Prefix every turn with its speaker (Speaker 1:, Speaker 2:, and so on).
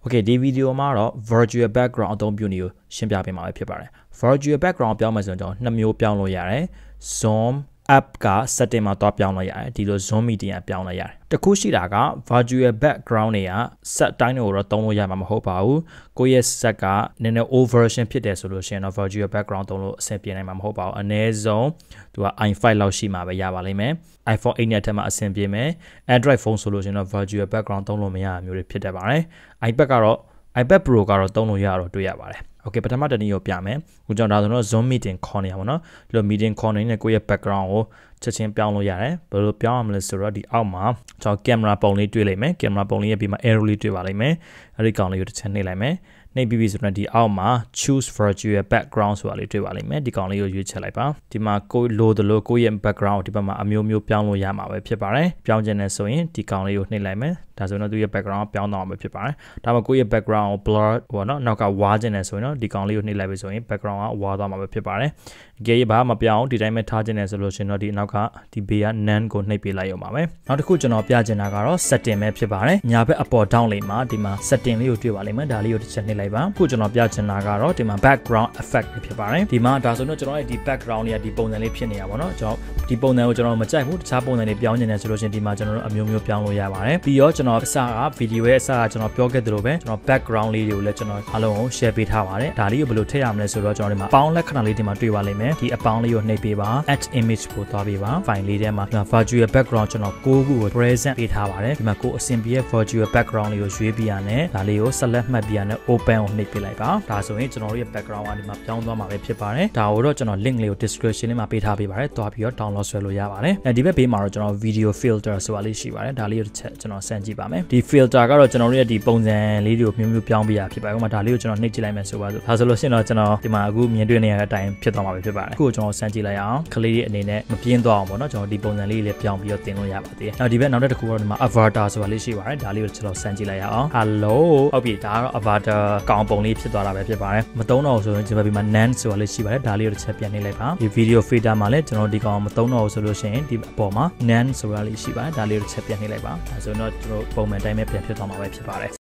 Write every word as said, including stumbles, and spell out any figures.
Speaker 1: Okay ဒီ video မှာတော့ virtual background အသုံးပြုနည်းကိုရှင်းပြပေးမှာဖြစ်ပါတယ် virtual background ပြောင်းမယ်ဆိုရင်ကျွန်တော်နှစ်မျိုးပြောင်းလို့ရတယ် zoom app က setting မှာတော့ပြောင်းလို့ရတယ်ဒီလို zoom meeting ကပြောင်းလို့ရတယ်တခုရှိတာက virtual background တွေက set တိုင်းတွေကိုတော့သုံးလို့ရမှာမဟုတ်ပါဘူးကိုယ့်ရဲ့ set ကနည်းနည်း old version ဖြစ်တယ်ဆိုလို့ရှိရင်တော့ virtual background သုံးလို့အဆင်ပြေနိုင်မှာမဟုတ်ပါဘူးအနည်းဆုံးသူက i five လောက်ရှိမှာပဲရပါလိမ့်မယ် iPhone eight နဲ့ထက်မှအဆင်ပြေမယ် Android phone ဆိုလို့ရှိရင်တော့ virtual background သုံးလို့မရမျိုးတွေဖြစ်တတ်ပါတယ် iPad ကတော့ iPad Pro ကတော့သုံးလို့ရတော့တွေ့ရပါတယ် Okay ပထမတနည်းကိုပြမယ်ခုကျွန်တော်ဒါဆိုတော့ Zoom meeting call နေရပါတော့ဒီလို meeting call နေတဲ့ကိုယ့်ရဲ့ background ကိုချက်ချင်းပြောင်းလို့ရတယ်ဘယ်လိုပြောင်းရမလဲဆိုတော့ဒီအောက်မှာကျွန်တော် camera ပုံလေးတွေ့လိုက်မယ် camera ပုံလေးရဲ့ပြီးမှာ arrow လေးတွေ့ပါလိမ့်မယ်အဲ့ဒီကောင်လေးကိုတစ်ချက်နှိပ်လိုက်မယ်နှိပ်ပြီးပြီဆိုတော့ဒီအောက်မှာ choose virtual background ဆိုတာလေးတွေ့ပါလိမ့်မယ်ဒီကောင်လေးကိုရွေးချယ်လိုက်ပါဒီမှာကိုလိုသလိုကိုယ့်ရဲ့ background ဒီဘက်မှာအမျိုးမျိုးပြောင်းလို့ရမှာပဲဖြစ်ပါတယ်ပြောင်းခြင်းနဲ့ဆိုရင်ဒီကောင်လေးကိုနှိပ်လိုက်မယ်ဒါဆိုတော့သူရဲ့ background ပြောင်းတော့မှာဖြစ်ပါတယ်ဒါမှကိုယ့်ရဲ့ background ကို blur ဟောနော်နောက်ကဝါးခြင်းနဲ့ဆိုရင်တော့ဒီကောင်လေးကိုနှိပ်လိုက်ပြီဆိုရင် background ကဝါးသွားမှာပဲဖြစ်ပါတယ်ကြည့်ရပါမပြောင်းဒီတိုင်းပဲထားခြင်းနဲ့ဆိုလို့ရှင်တော့ဒီနောက်ကဒီဘေးက none ကိုနှိပ်ပေးလိုက်ရအောင်ပါပဲနောက်တစ်ခုကျွန်တော်ပြချင်တာကတော့ setting ပဲဖြစ်ပါတယ်ညာဘက်အပေါ် down လေးမှာဒီမှာ setting လေးကိုတွေ့ပါလိမ့်မယ်ဒါလေးကိုတစ်ချက်နှိပ်လိုက်ပါအခုကျွန်တော်ပြချင်တာကတော့ဒီမှာ background effect ဖြစ်ပါတယ်ဒီမှာဒါဆိုတော့ကျွန်တော်ရဲ့ဒီ background လေးကဒီပုံစံလေးဖြစ်နေရပါတော့ကျွန်တော်ဒီပုံစံကိုကျွန်တော်မကြိုက်ဘူးတခြားပုံစံတွေပြောင်းနေတယ်ဆိုလို့ရှင်ဒီမှာကျွန်တော်တို့အမျိုးမျိုးပြောင်းလို့ရပါတယ်ပြီးတော့ကျွန်တော်အစက video ရဲ့အစကကျွန်တော်ပြောခဲ့သလိုပဲကျွန်တော် background လေးတွေကိုလည်းကျွန်တော်အားလုံးကို share ပေးထားပါတယ်ဒါလေးကိုဘယ်လိုထည့်ရမလဲဆိုတော့ကျွန်တော်ဒီမှာအပေါင်းလက္ခဏာလေးဒီမှာတွေ့ပါလိမ့်မယ်ဒီအပေါင်းလေးကိုနှိပ်ပေးပါ add image ကိုသွားပေးပါ file လေးထဲမှာဒီမှာ virtual background ကျွန်တော်၉ခုကို present ပေးထားပါတယ်ဒီမှာကိုအဆင်ပြေရဲ့ virtual background လေးကိုရွေးပြရနဲ့ဒါလေးကို select မှတ်ပြရနဲ့ open ကိုနှိပ်ပေးလိုက်ပါဒါဆိုရင်ကျွန်တော်တို့ရဲ့ background ကဒီမှာပြောင်းသွားမှာပဲဖြစ်ပါတယ်ဒါကိုတော့ကျွန်တော် link လေးကို description လေးမှာပေးထားပေးပါတယ်တွားပြီးတော့ download ဆွဲလို့ရပါတယ်အဲဒီဘက်ဘေးမှာတော့ကျွန်တော် video filter ဆိုတာလေးရှိပါတယ်ဒါလေးကိုတစ်ချက်ကျွန်တော်စမ်းကြည့်ပါမယ်ဒီ filter ကတော့ကျွန်တော်တို့ရဲ့ဒီပုံစံလေးတွေကိုမျိုးမျိုးပြောင်းပေးရဖြစ်ပါတယ်ဥပမာဒါလေးကိုကျွန်တော်နှိပ်ကြည့်လိုက်မယ်ဆိုပါစို့ဒါဆိုလို့ရှိရင်တော့ကျွန်တော်ဒီမှာအခုမြင်တွေ့နေရတဲ့အတိုင်းဖြစ်သွားမှာပဲဖြစ်ပါတယ်အခုကိုကျွန်တော်စမ်းကြည့်လိုက်အောင်ကလေးတွေအနေနဲ့မပြင်းသွားအောင်ပေါ့နော်ကျွန်တော်ဒီပုံစံလေးလေးပြောင်းပြီးတော့တင်လို့ရပါသေးတယ်နောက်ဒီဘက်နောက်တစ်ခုကတော့ဒီမှာ avatar ဆိုတာလေးရှိပါတယ်ဒါလေးကိုကျွန်တော်စမ်းကြည့်လိုက်အောင် hello ဟုတ်ပြီဒါကတော့ avatar ကောင်ပုံလေးဖြစ်သွားတာပဲဖြစ်ပါတယ်မသုံးတော့ဆိုရင်ဒီဘက်ဒီမှာ none ဆိုတာလေးရှိပါတယ်ဒါလေးကိုတစ်ချက်ပြန်နှိပ်လိုက်ပါဒီ video filter မှာလည်းကျွန်တော်ဒီကောင်မသုံးတော့ဆိုလို့ရှိရင်ဒီအပေါ်မှာ none ဆိုတာလေးရှိပါတယ်ဒါလေးကိုတစ်ချက်ပြန်နှိပ်လိုက်ပါဒါဆိုတော့ကျွန်တော်ပုံမှန်တိုင်းပဲပြန်ဖြစ်သွားမှာပဲဖြစ်ပါတယ်